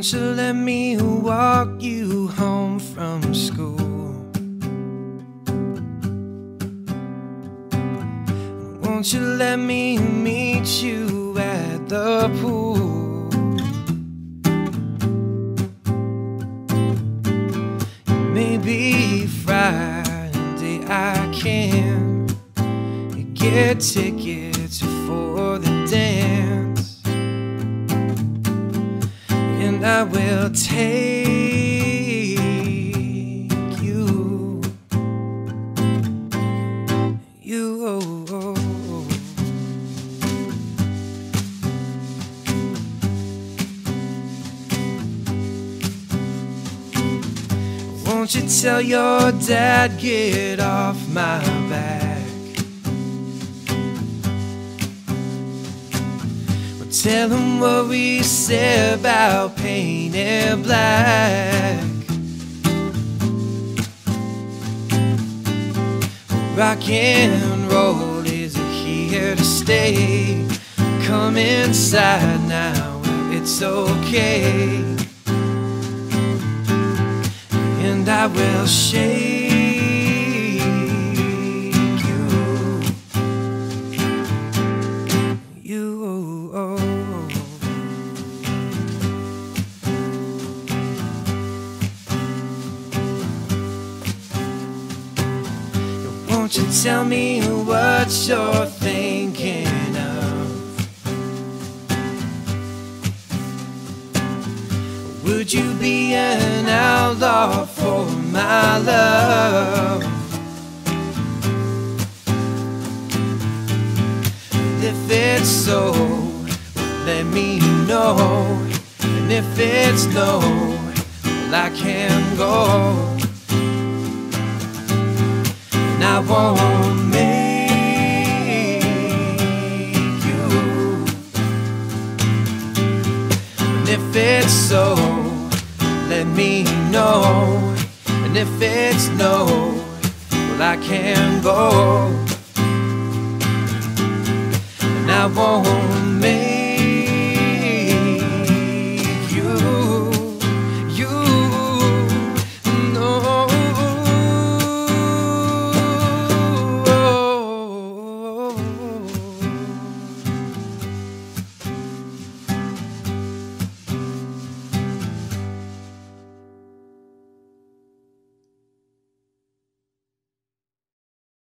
Won't you let me walk you home from school? Won't you let me meet you at the pool? Maybe Friday I can get tickets for the dance, and I will take you. Won't you tell your dad, get off my back? Well, tell him what we said about painted black. Rock and roll is here to stay. Come inside now, it's okay. And I will shake you. Won't you tell me what you're thinking of? Would you be an outlaw for my love? If it's so, let me know. And if it's no, well, I can go. And I won't make you. And if it's so, let me know. And if it's no, well, I can go. And I won't